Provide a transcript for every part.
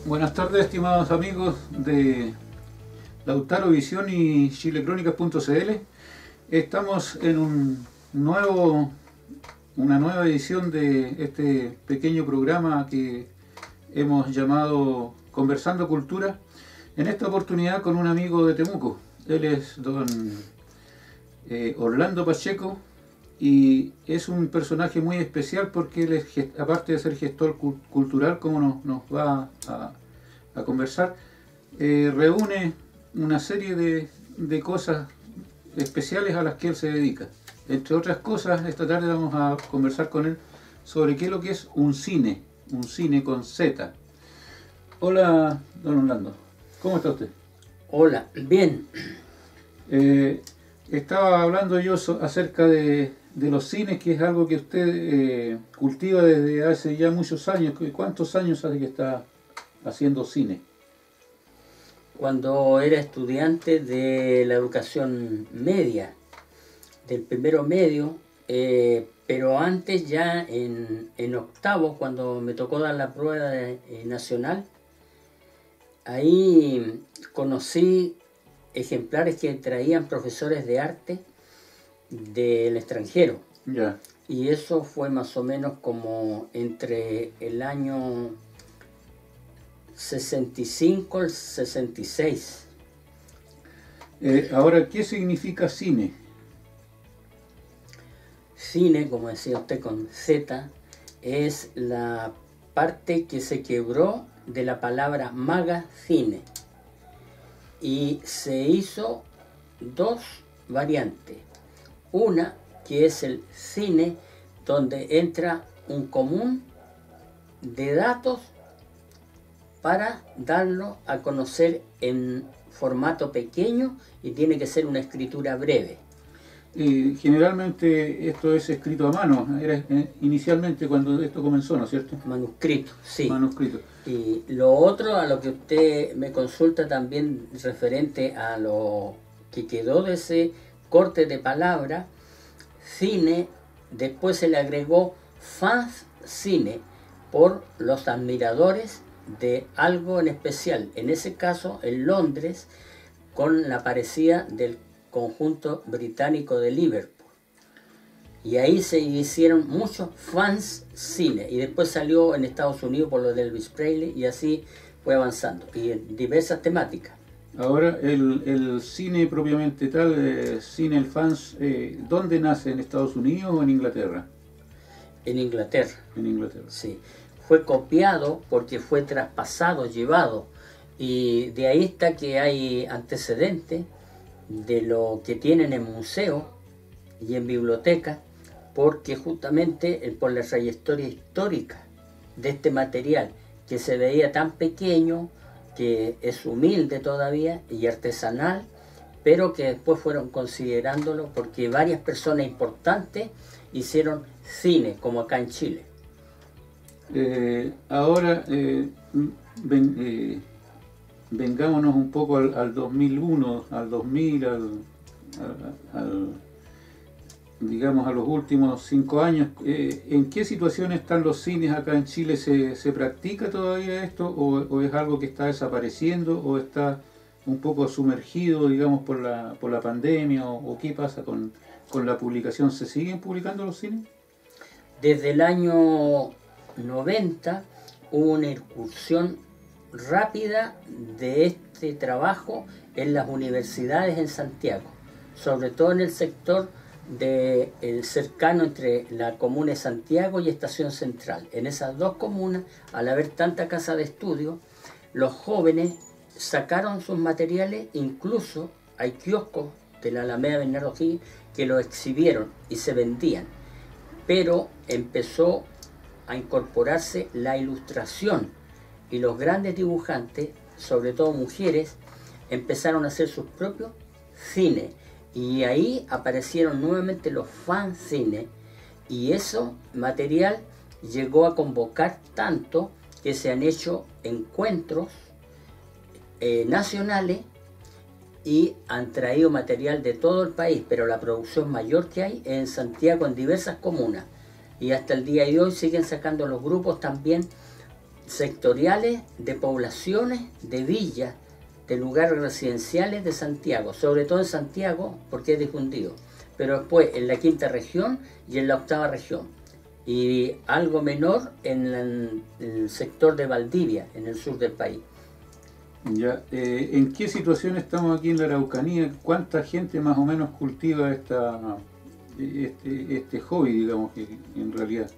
Buenas tardes, estimados amigos de Lautaro Visión y chilecrónicas.cl. Estamos en una nueva edición de este pequeño programa que hemos llamado Conversando Cultura. En esta oportunidad con un amigo de Temuco. Él es don Orlando Pacheco y es un personaje muy especial porque él es, aparte de ser gestor cultural, como nos va a conversar, reúne una serie de cosas especiales a las que él se dedica. Entre otras cosas, esta tarde vamos a conversar con él sobre qué es lo que es un cine con Z. Hola, don Orlando, ¿cómo está usted? Hola, bien. Estaba hablando yo acerca de los cines, que es algo que usted cultiva desde hace ya muchos años. ¿Cuántos años hace que está haciendo cine? Cuando era estudiante de la educación media, del primero medio, pero antes ya en octavo, cuando me tocó dar la prueba nacional, ahí conocí ejemplares que traían profesores de arte del extranjero. Ya. Y eso fue más o menos como entre el año 65 al 66. Ahora, ¿qué significa cine? Cine, como decía usted con Z, es la parte que se quebró de la palabra magazine. Y se hizo dos variantes. Una que es el cine, donde entra un común de datos para darlo a conocer en formato pequeño y tiene que ser una escritura breve. Generalmente esto es escrito a mano, era inicialmente cuando esto comenzó, ¿no es cierto? Manuscrito, sí. Manuscrito. Y lo otro, a lo que usted me consulta también referente a lo que quedó de ese corte de palabra, cine, después se le agregó fanzine por los admiradores de algo en especial, en ese caso en Londres, con la parecida del conjunto británico de Liverpool. Y ahí se hicieron muchos fans cine, y después salió en Estados Unidos por lo de Elvis Presley, y así fue avanzando, y en diversas temáticas. Ahora, el cine propiamente tal, cine, el fans, ¿dónde nace? ¿En Estados Unidos o en Inglaterra? En Inglaterra. En Inglaterra. Sí. Fue copiado porque fue traspasado, llevado, y de ahí está que hay antecedentes de lo que tienen en museo y en biblioteca, porque justamente por la trayectoria histórica de este material, que se veía tan pequeño, que es humilde todavía y artesanal, pero que después fueron considerándolo porque varias personas importantes hicieron cine, como acá en Chile. Ahora, vengámonos un poco al 2001, al 2000, digamos a los últimos 5 años. ¿En qué situación están los cines acá en Chile? ¿Se practica todavía esto o es algo que está desapareciendo o está un poco sumergido, digamos, por la pandemia o qué pasa con la publicación? ¿Se siguen publicando los cines? Desde el año 90 hubo una incursión rápida de este trabajo en las universidades en Santiago, sobre todo en el sector el cercano entre la comuna de Santiago y Estación Central. En esas dos comunas, al haber tanta casa de estudio, los jóvenes sacaron sus materiales, incluso hay kioscos de la Alameda Bernardo Higgins que los exhibieron y se vendían, pero empezó a incorporarse la ilustración y los grandes dibujantes, sobre todo mujeres, empezaron a hacer sus propios cines. Y ahí aparecieron nuevamente los fanzines, y eso material llegó a convocar tanto que se han hecho encuentros nacionales y han traído material de todo el país, pero la producción mayor que hay es en Santiago, en diversas comunas, y hasta el día de hoy siguen sacando los grupos también sectoriales de poblaciones, de villas, de lugares residenciales de Santiago, sobre todo en Santiago porque es difundido, pero después en la quinta región y en la octava región, y algo menor en el sector de Valdivia, en el sur del país. Ya, ¿en qué situación estamos aquí en la Araucanía? ¿Cuánta gente más o menos cultiva este hobby, digamos, que en realidad?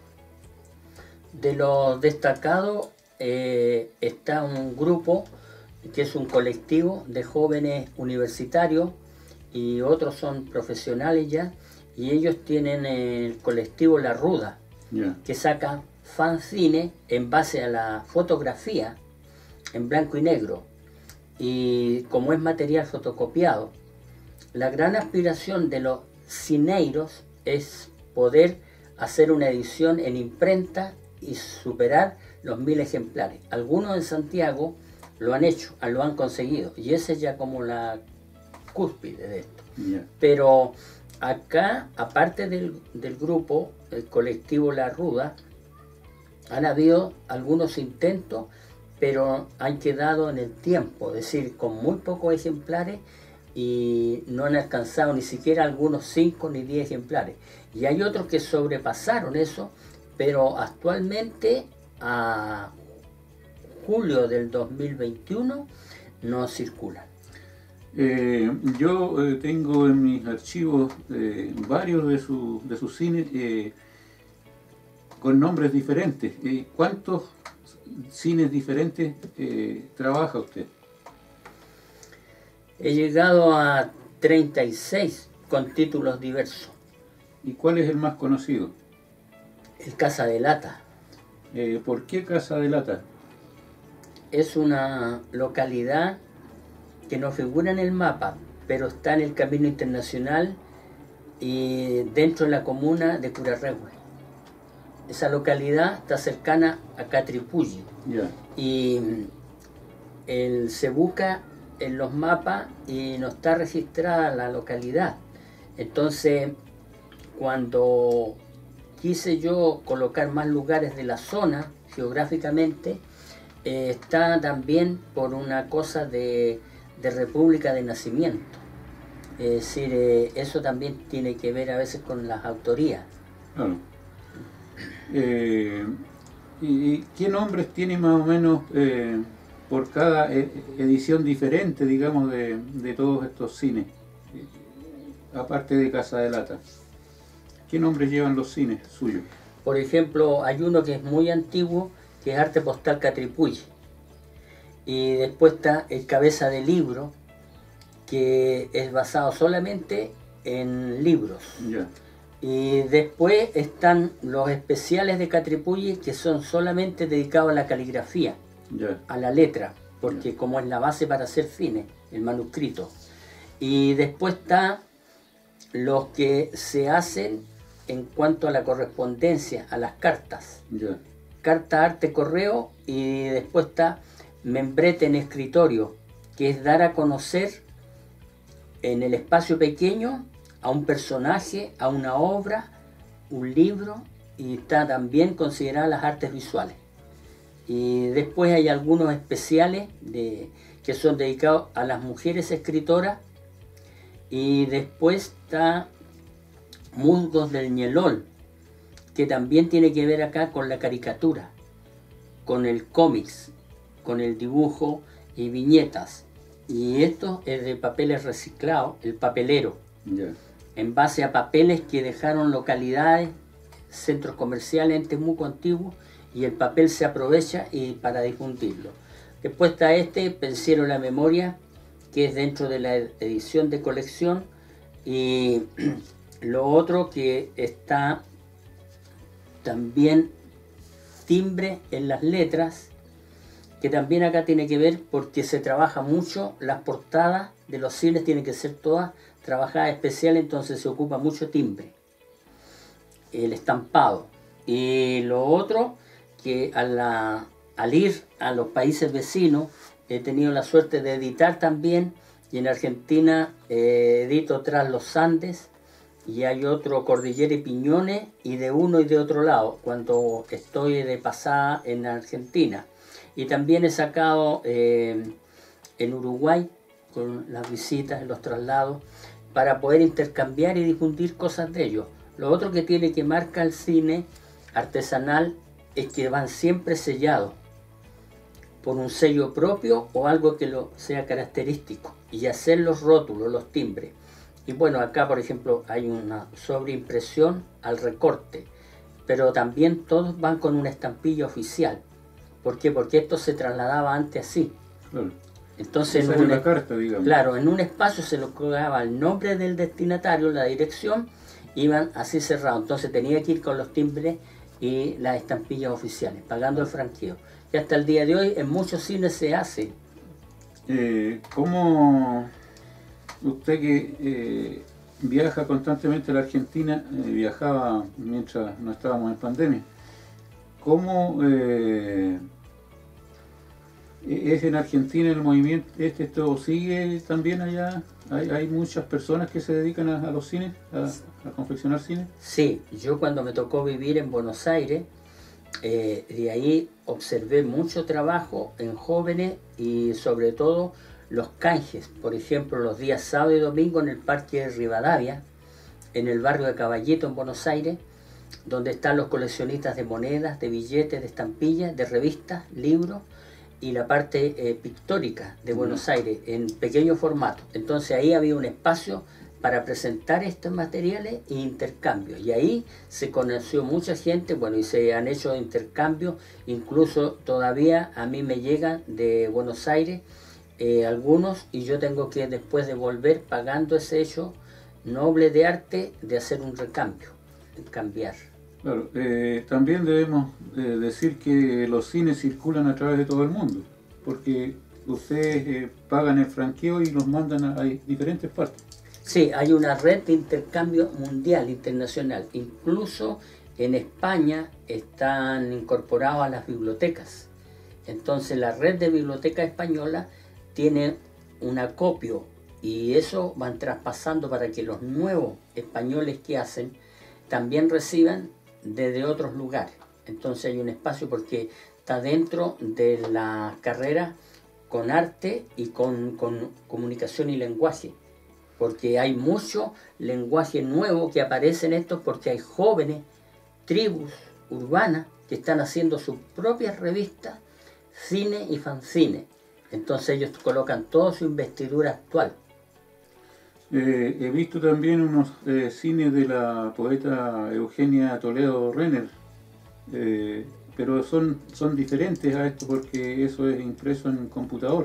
De los destacados está un grupo que es un colectivo de jóvenes universitarios y otros son profesionales ya, y ellos tienen el colectivo La Ruda, Yeah. que saca fanzine en base a la fotografía en blanco y negro, y como es material fotocopiado, la gran aspiración de los cineiros es poder hacer una edición en imprenta y superar los 1000 ejemplares. Algunos en Santiago lo han hecho, lo han conseguido, y esa es ya como la cúspide de esto. Yeah. Pero acá, aparte del grupo, el colectivo La Ruda, han habido algunos intentos, pero han quedado en el tiempo, es decir, con muy pocos ejemplares, y no han alcanzado ni siquiera algunos 5 ni 10 ejemplares. Y hay otros que sobrepasaron eso, pero actualmente a julio del 2021 no circulan. Yo tengo en mis archivos varios de sus cines con nombres diferentes. ¿Cuántos cines diferentes trabaja usted? He llegado a 36 con títulos diversos. ¿Y cuál es el más conocido? El Casa de Lata. ¿Por qué Casa de Lata? Es una localidad que no figura en el mapa, pero está en el Camino Internacional y dentro de la comuna de Curarrehue. Esa localidad está cercana a Catripulli. Yeah. Y se busca en los mapas y no está registrada la localidad. Entonces, cuando quise yo colocar más lugares de la zona geográficamente, está también por una cosa de república de nacimiento. Es decir, eso también tiene que ver a veces con las autorías. Claro. ¿Y qué nombres tiene más o menos por cada edición diferente, digamos, de todos estos cines? Aparte de Casa de Lata. ¿Qué nombres llevan los cines suyos? Por ejemplo, hay uno que es muy antiguo, que es Arte Postal Catripulli. Y después está el Cabeza de Libro, que es basado solamente en libros. Yeah. Y después están los especiales de Catripulli, que son solamente dedicados a la caligrafía, Yeah. a la letra, porque como es la base para hacer cine, el manuscrito. Y después está los que se hacen en cuanto a la correspondencia, a las cartas. Yeah. Carta, arte, correo, y después está membrete en escritorio, que es dar a conocer en el espacio pequeño a un personaje, a una obra, un libro, y está también considerada las artes visuales. Y después hay algunos especiales que son dedicados a las mujeres escritoras, y después está Musgos del Ñelol, que también tiene que ver acá con la caricatura, con el cómics, con el dibujo y viñetas. Y esto es de papeles reciclados, el papelero, Yeah. en base a papeles que dejaron localidades, centros comerciales en Temuco antiguo, y el papel se aprovecha para difundirlo. Después está Pensiero la Memoria, que es dentro de la edición de colección, y lo otro que está también timbre en las letras, que también acá tiene que ver porque se trabaja mucho, las portadas de los cines tienen que ser todas trabajadas especial, entonces se ocupa mucho timbre, el estampado. Y lo otro, que al ir a los países vecinos, he tenido la suerte de editar también, y en Argentina edito Tras los Andes, y hay otro Cordillera y Piñones, y de uno y de otro lado, cuando estoy de pasada en Argentina. Y también he sacado en Uruguay, con las visitas, los traslados, para poder intercambiar y difundir cosas de ellos. Lo otro que tiene que marca el cine artesanal es que van siempre sellados por un sello propio o algo que lo sea característico, y hacer los rótulos, los timbres. Y bueno, acá por ejemplo hay una sobreimpresión al recorte, pero también todos van con una estampilla oficial. ¿Por qué? Porque esto se trasladaba antes así. Claro. Entonces, Esa era una carta, digamos. claro, en un espacio se le colgaba el nombre del destinatario, la dirección, iban así cerrados. Entonces tenía que ir con los timbres y las estampillas oficiales, pagando el franqueo. Y hasta el día de hoy en muchos cines se hace. ¿Cómo usted que viaja constantemente a la Argentina, viajaba mientras no estábamos en pandemia, cómo es en Argentina el movimiento, esto sigue también allá? ¿Hay muchas personas que se dedican a los cines, a confeccionar cines? Sí, yo cuando me tocó vivir en Buenos Aires, de ahí observé mucho trabajo en jóvenes y sobre todo los canjes. Por ejemplo, los días sábado y domingo en el Parque de Rivadavia, en el barrio de Caballito en Buenos Aires, donde están los coleccionistas de monedas, de billetes, de estampillas, de revistas, libros, y la parte pictórica de Buenos Aires en pequeño formato. Entonces ahí había un espacio para presentar estos materiales e intercambios. Y ahí se conoció mucha gente, bueno, y se han hecho intercambios, incluso todavía a mí me llegan de Buenos Aires algunos, y yo tengo que después de volver pagando ese hecho noble de arte de hacer un recambio, cambiar. Claro, también debemos decir que los cines circulan a través de todo el mundo, porque ustedes pagan el franqueo y los mandan a diferentes partes. Sí, hay una red de intercambio mundial, internacional. Incluso en España están incorporados a las bibliotecas. Entonces la red de bibliotecas españolas tiene un acopio, y eso van traspasando para que los nuevos españoles que hacen también reciban desde otros lugares. Entonces hay un espacio porque está dentro de la carrera con arte y con comunicación y lenguaje, porque hay mucho lenguaje nuevo que aparece en esto, porque hay jóvenes, tribus urbanas que están haciendo sus propias revistas, cine y fanzine. Entonces ellos colocan toda su investidura actual. He visto también unos cines de la poeta Eugenia Toledo Renner, pero son diferentes a esto porque eso es impreso en computador.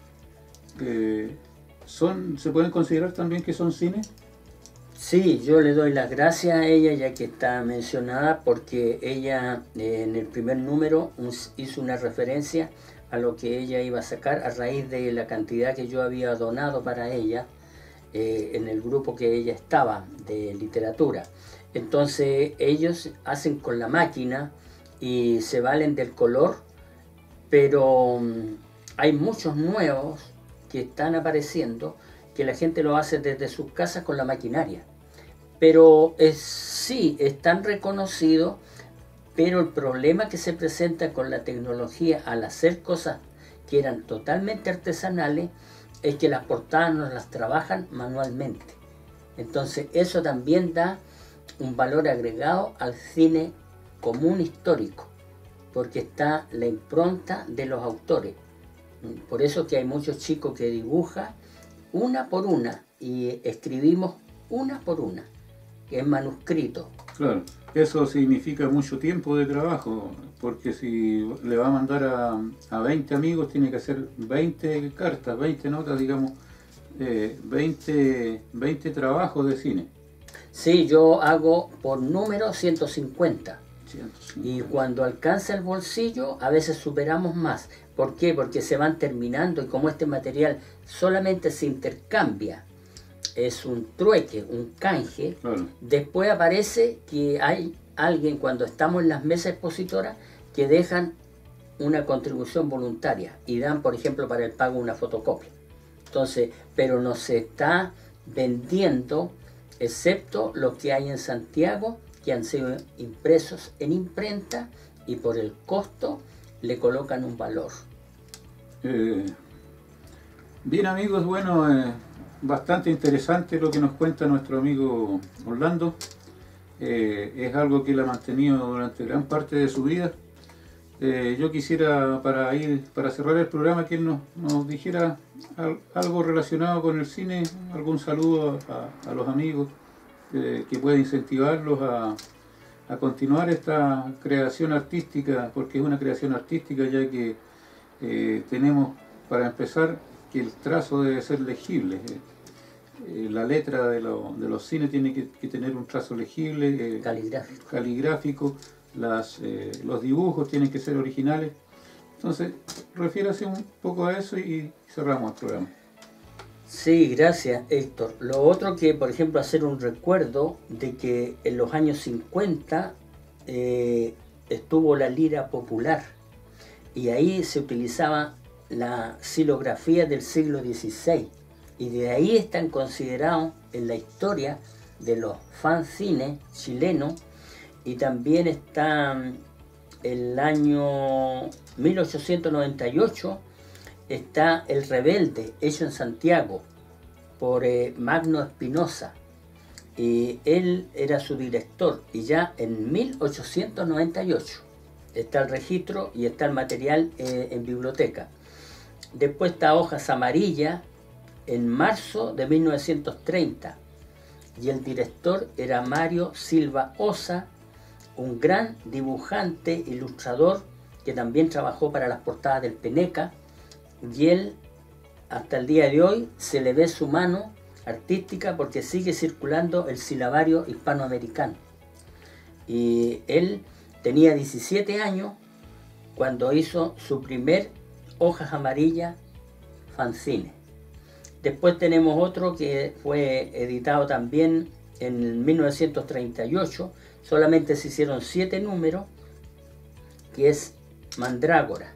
¿Se pueden considerar también que son cines? Sí, yo le doy las gracias a ella, ya que está mencionada, porque ella en el primer número hizo una referencia a lo que ella iba a sacar a raíz de la cantidad que yo había donado para ella en el grupo que ella estaba de literatura. Entonces ellos hacen con la máquina y se valen del color, pero hay muchos nuevos que están apareciendo que la gente lo hace desde sus casas con la maquinaria. Pero sí, están reconocidos, pero el problema que se presenta con la tecnología al hacer cosas que eran totalmente artesanales es que las portadas no las trabajan manualmente. Entonces eso también da un valor agregado al cine común histórico, porque está la impronta de los autores. Por eso que hay muchos chicos que dibujan una por una y escribimos una por una, que es manuscrito. Claro, eso significa mucho tiempo de trabajo, porque si le va a mandar a 20 amigos, tiene que hacer 20 cartas, 20 notas, digamos, 20 trabajos de cine. Sí, yo hago por número 150. 150. Y cuando alcanza el bolsillo, a veces superamos más. ¿Por qué? Porque se van terminando, y como este material solamente se intercambia, es un trueque, un canje. Claro. Después aparece que hay alguien, cuando estamos en las mesas expositoras, que dejan una contribución voluntaria y dan, por ejemplo, para el pago una fotocopia. Entonces, pero no se está vendiendo excepto los que hay en Santiago, que han sido impresos en imprenta y por el costo le colocan un valor. Bien amigos, bueno, bastante interesante lo que nos cuenta nuestro amigo Orlando. Es algo que él ha mantenido durante gran parte de su vida. Yo quisiera, para cerrar el programa, que él nos dijera algo relacionado con el cine, algún saludo a los amigos que pueda incentivarlos a continuar esta creación artística, porque es una creación artística, ya que tenemos, para empezar, que el trazo debe ser legible. La letra de los cines tiene que tener un trazo legible, caligráfico. Los dibujos tienen que ser originales. Entonces, refiérase un poco a eso y cerramos el programa. Sí, gracias Héctor. Lo otro que, por ejemplo, hacer un recuerdo de que en los años 50 estuvo la lira popular y ahí se utilizaba la xilografía del siglo XVI y de ahí están considerados en la historia de los fanzines chilenos. Y también está el año 1898, está El Rebelde, hecho en Santiago, por Magno Espinosa. Y él era su director, y ya en 1898 está el registro y está el material en biblioteca. Después está Hojas Amarillas, en marzo de 1930, y el director era Mario Silva Osa, un gran dibujante, ilustrador, que también trabajó para las portadas del Peneca, y él hasta el día de hoy se le ve su mano artística porque sigue circulando el silabario hispanoamericano. Y él tenía 17 años cuando hizo su primer Hojas Amarillas fanzine. Después tenemos otro que fue editado también en 1938, solamente se hicieron 7 números, que es Mandrágora.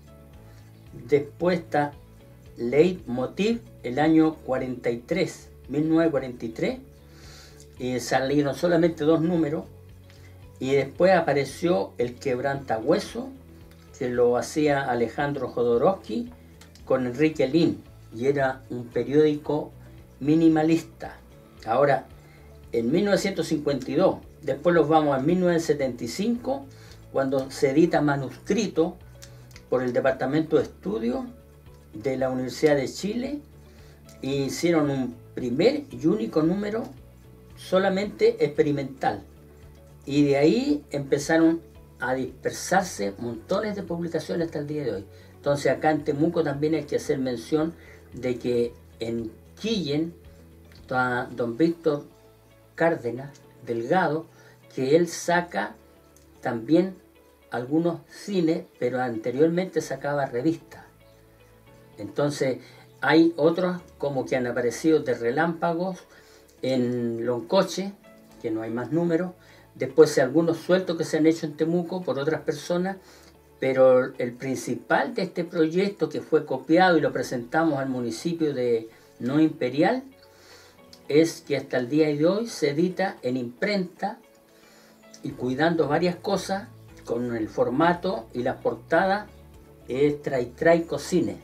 Después está Leitmotiv, el año 43, 1943, y salieron solamente 2 números, y después apareció El Quebrantahueso, que lo hacía Alejandro Jodorowsky con Enrique Lin, y era un periódico minimalista. Ahora, en 1952, después los vamos a 1975, cuando se edita manuscrito por el Departamento de Estudios de la Universidad de Chile, y hicieron un primer y único número solamente experimental. Y de ahí empezaron a dispersarse montones de publicaciones hasta el día de hoy. Entonces acá en Temuco también hay que hacer mención de que en Quillen está don Víctor Cárdenas Delgado, que él saca también algunos cines, pero anteriormente sacaba revistas. Entonces hay otros como que han aparecido de relámpagos en Loncoche, que no hay más números. Después hay algunos sueltos que se han hecho en Temuco por otras personas, pero el principal de este proyecto, que fue copiado y lo presentamos al municipio de No Imperial, es que hasta el día de hoy se edita en imprenta y cuidando varias cosas con el formato y la portada es Traico Cine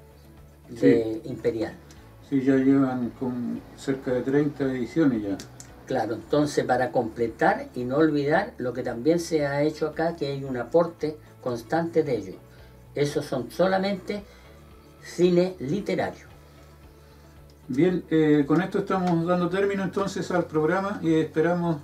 de Imperial. Sí, ya llevan con cerca de 30 ediciones ya. Claro, entonces para completar y no olvidar lo que también se ha hecho acá, que hay un aporte constante de ellos. Esos son solamente cine literario. Bien, con esto estamos dando término entonces al programa y esperamos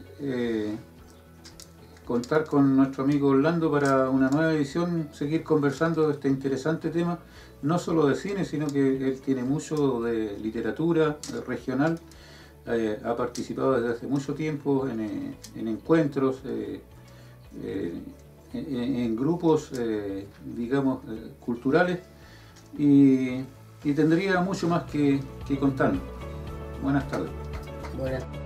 contar con nuestro amigo Orlando para una nueva edición, seguir conversando de este interesante tema, no solo de cine, sino que él tiene mucho de literatura regional, ha participado desde hace mucho tiempo en encuentros, en grupos, digamos, culturales, y tendría mucho más que contarnos. Buenas tardes. Buenas.